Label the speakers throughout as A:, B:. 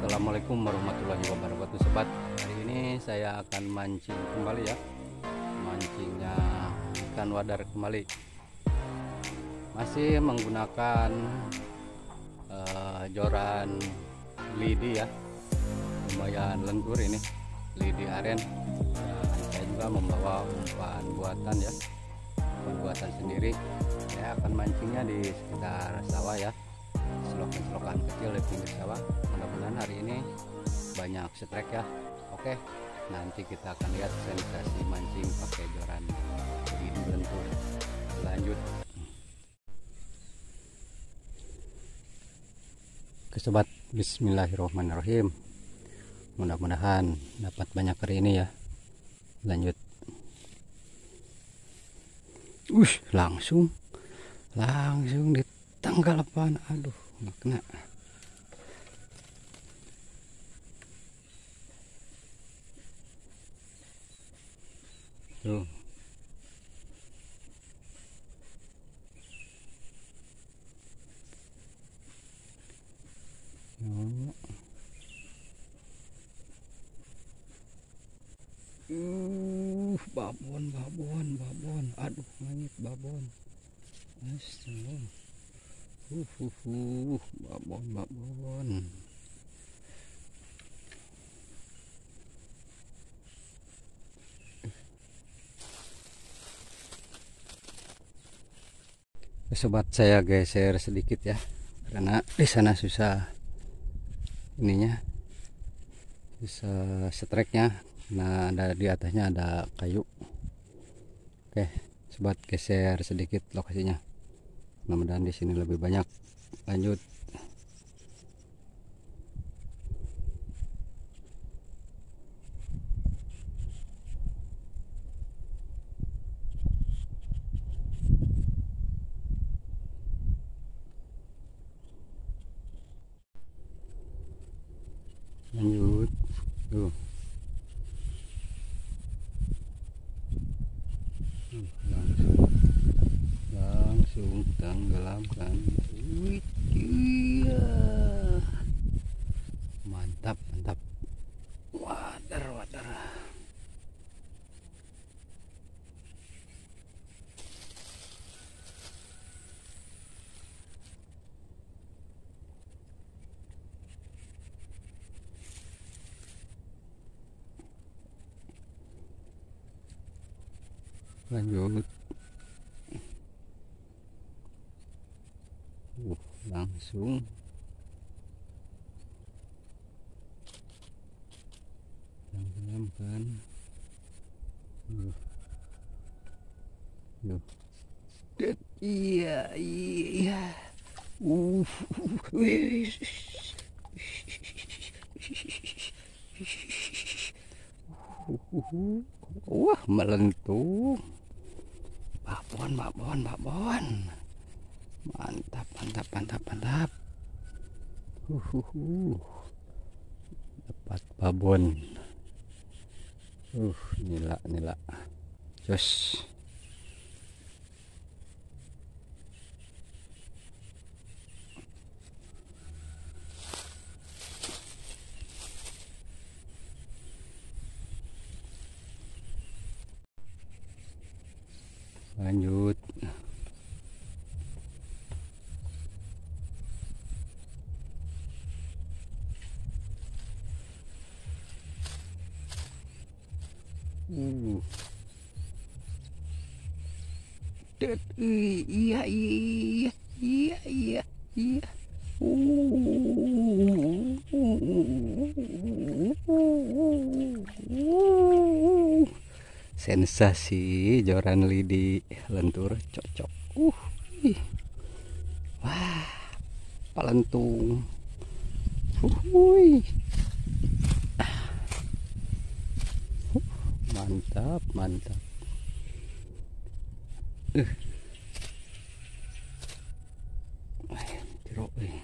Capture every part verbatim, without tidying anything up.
A: Assalamualaikum warahmatullahi wabarakatuh sobat. Hari ini saya akan mancing kembali ya. Mancingnya ikan wadar kembali. Masih menggunakan uh, joran lidi ya. Lumayan lentur ini, lidi aren. Dan saya juga membawa umpan buatan ya. Umpan buatan sendiri. Saya akan mancingnya di sekitar sawah ya. Selokan-selokan kecil di pinggir sawah. Mudah-mudahan hari ini banyak strike ya. Oke, nanti kita akan lihat sensasi mancing pakai joran lidi lentur. Lanjut. Oke sobat, bismillahirrahmanirrahim. Mudah-mudahan dapat banyak hari ini ya. Lanjut. Ush, langsung langsung di tanggalapan. Aduh, nggak kena. Tuh. Oh. Uh, babon, babon, babon. Aduh, nganyut babon. Astaga. Uh, uh, uh, babon, babon. Sobat, saya geser sedikit ya, karena di sana susah ininya, susah strike-nya. Nah, ada di atasnya ada kayu. Oke, sobat, geser sedikit lokasinya. Mudah-mudahan di sini lebih banyak. Lanjut. Lanjut. Tuh. Langsung langsung tenggelamkan. Wih, iya. Mantap, mantap. Water, water. Lanjut. Uh, langsung tenggelamkan. Uh. Uh. Iya, iya. Uh, wih. Wah, melentung. Babon, babon, babon. Mantap, mantap, mantap, mantap. Uh, dapat babon. Uh, nila, nila. Jos. Lanjut. Uh. Det, iya, iya, iya, iya, iya. Uh. Sensasi joran lidi lentur cocok. Uh. Wah, palentung. Uh. Mantap, mantap. Uh. Jeruk eh.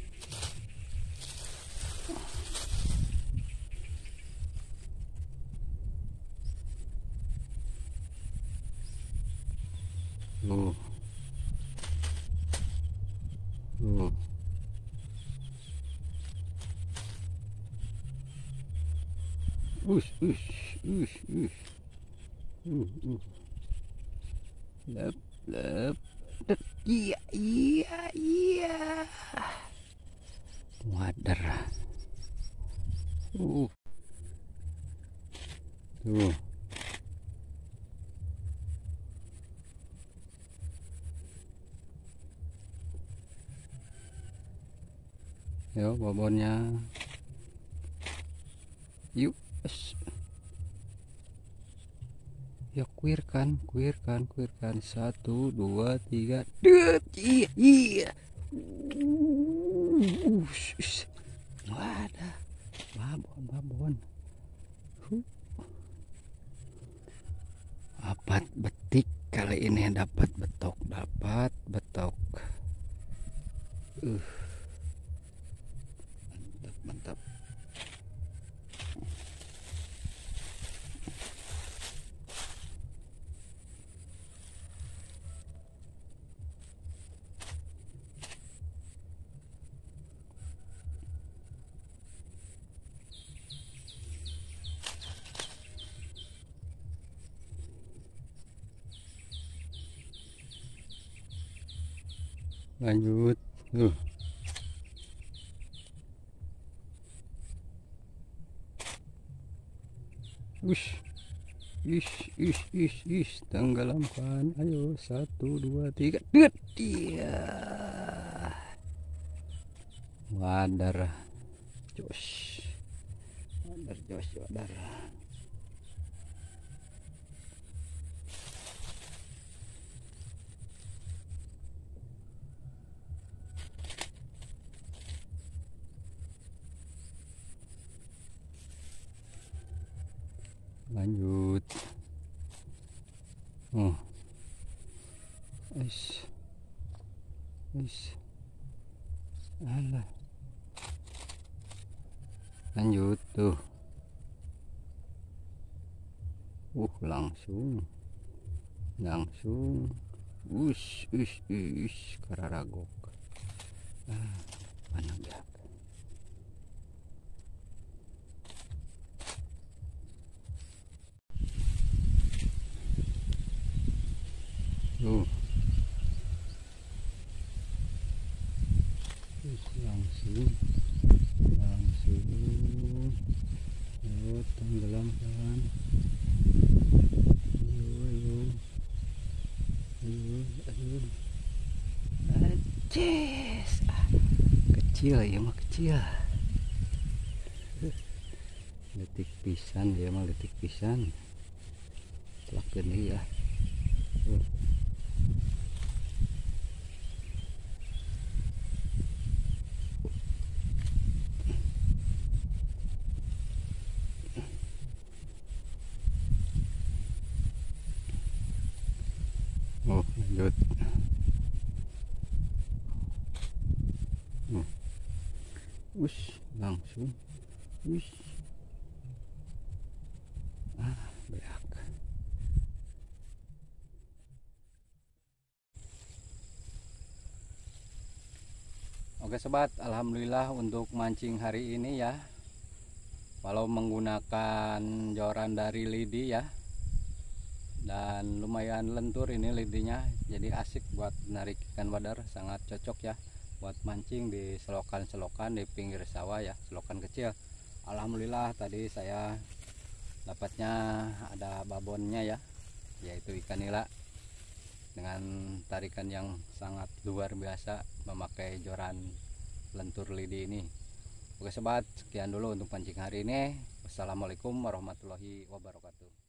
A: Uh. Uh. Ush, ush, ush, ush. Uh, uh. Lep, lep. Det. Iya, iya, iya. Wader. Uh. Tuh. Yo, babonnya. Yuk. Ya, kuirkan, kuirkan, kuirkan. Satu, dua, tiga. Dut, iya, iya. Uh, ush. Wadah, babon, babon. Huh. Dapat betik kali ini, dapat betok, dapat betok. Uh, mantap, mantap. Lanjut. Uh. Ush. Ish, ish, ish, ish, tenggelamkan. Ayo, satu, dua, tiga. Dut, iya. Wadar, jos, wadar, jos, wadar. Lanjut. Oh, es, es, alah. Lanjut tuh. Uh, langsung, langsung. Ush, ush, ush, kararagok. Ah, panagak. Tuh. Ush, langsung, langsung. Oh, tenggelamkan. Ayo, ayo, ayo, ayo. Ajes, ah, kecil ya mah, kecil. Letik pisan ya mah, letik pisan. Lakeun deui ya. Oh, lanjut. Oh. Ush, langsung. Ush. Ah, berak. Oke sobat, alhamdulillah untuk mancing hari ini ya. Walau menggunakan joran dari lidi ya. Dan lumayan lentur ini lidinya, jadi asik buat narik ikan wadar, sangat cocok ya buat mancing di selokan-selokan di pinggir sawah ya, selokan kecil. Alhamdulillah tadi saya dapatnya ada babonnya ya, yaitu ikan nila dengan tarikan yang sangat luar biasa memakai joran lentur lidi ini. Oke sobat, sekian dulu untuk pancing hari ini. Wassalamualaikum warahmatullahi wabarakatuh.